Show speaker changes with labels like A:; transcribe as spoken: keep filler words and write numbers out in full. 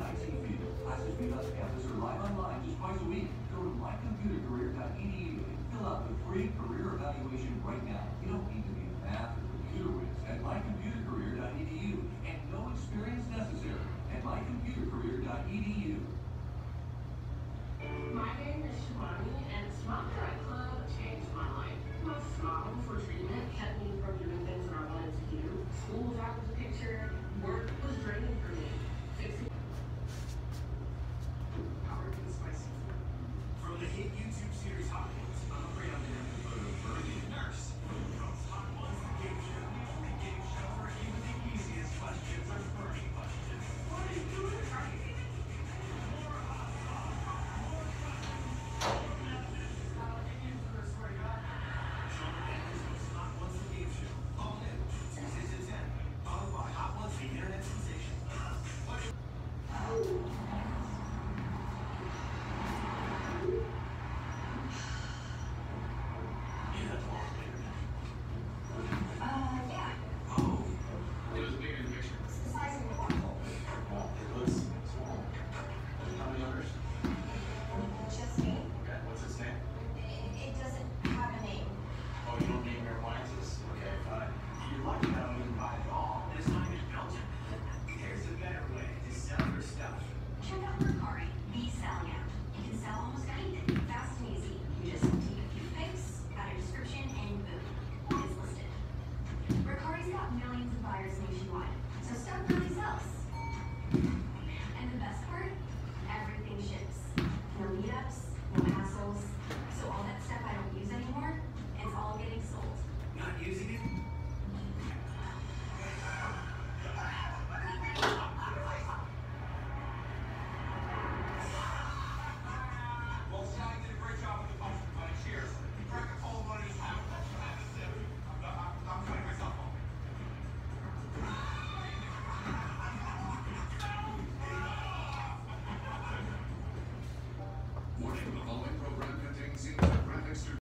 A: I T field. Classes meet on campus or live online just twice a week. Go to my computer career dot e d u and fill out the free career evaluation right now. You don't need to be a math or computer whiz at my computer career dot e d u and no expense.